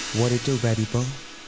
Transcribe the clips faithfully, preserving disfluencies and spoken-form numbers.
What it do, baby boy?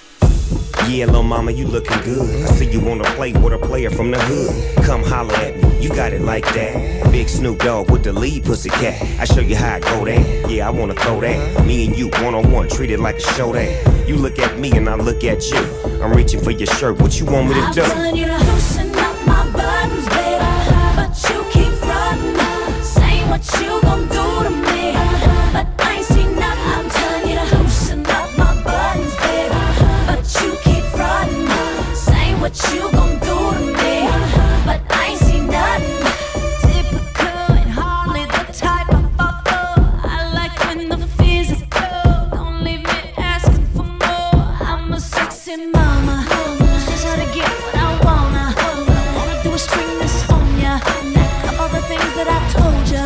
Yeah, lil' mama, you looking good. I see you wanna play with a player from the hood. Come holler at me, you got it like that. Big Snoop Dogg with the lead pussycat. I show you how I go there. Yeah, I wanna throw that. Me and you one on one, treat it like a show that. You look at me and I look at you. I'm reaching for your shirt. What you want me to do? I'm telling you to loosen up my buttons, baby, but you keep frontin', saying what you gon' do to me, but I ain't seen nothing. I'm telling you to loosen up my buttons, baby, but you keep frontin', saying what you gon' do to me, but I ain't seen nothing. Typical and hardly the type I fall for. I like when the physical, don't leave me asking for more. I'm a sexy mama, just how to get what I wanna. All I do is spring this on ya, all the things that I told ya.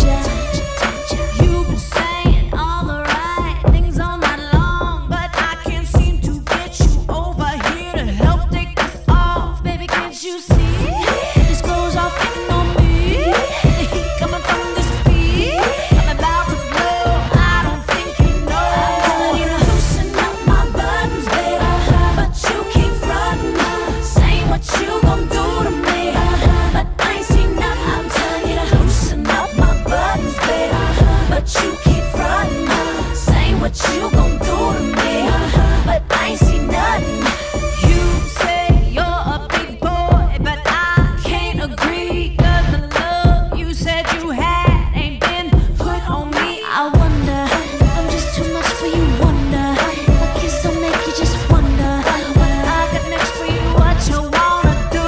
You've been saying all the right things all night long, but I can't seem to get you over here to help take this off. Baby, can't you see? This goes off getting on me. The heat coming from this beat, I'm about to blow. I don't think you know. I'm telling you to loosen up my buttons, baby, but you keep frontin', saying what you gon' do to me, but I ain't seen nothing. I'm telling you to loosen up my buttons, baby, but you keep frontin', saying what you gon' do to me, but I ain't seen nothing. You say you're a big boy, but I can't agree, 'cause the love you said you had ain't been put on me. I wonder if I'm just too much for you, wonder if a kiss don't make you just wonder what I got next for you, what you wanna do.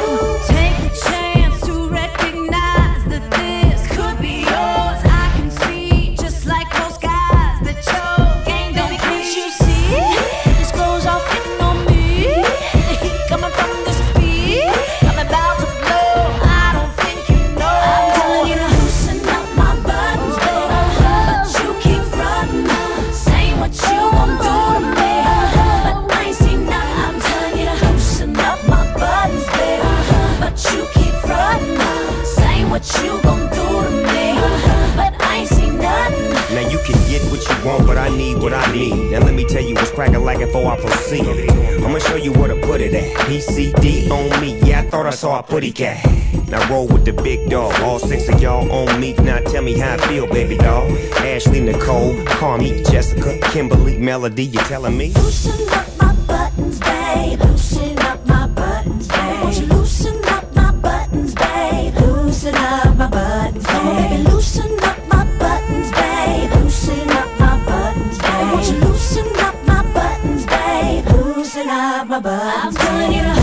Take the chance to recognize that this could be yours. I can see, just like most guys, that your game don't be. Can't you see? This goes off hitting on me. The heat coming from this beat, I'm about to blow. I don't think you know. I'm telling you to loosen up my buttons, baby, but you keep frontin', saying what you gon' do to me, but I ain't seen nothing. I'm telling you to loosen up my buttons, baby, but you keep frontin', saying what you gon' do to me, but I ain't seen nothing. Now you can get what you want, but I need what I need. Now let me tell you what's crackin' like before I proceed. I'ma show you where to put it at. P C D on me, yeah, I thought I saw a putty cat. Now roll with the big dog, all six of y'all on me. Now tell me how I feel, baby doll. Ashley, Nicole, Carmi, Jessica, Kimberly, Melody, you telling me? Loosen up my buttons, babe. Loosen up my buttons, babe. Won't you loosen up my buttons, babe? Loosen up my buttons, babe. Come on, baby, loosen up my buttons, babe. Loosen up my buttons, babe. Won't you loosen up my buttons, babe? Loosen up my buttons, I'm telling you to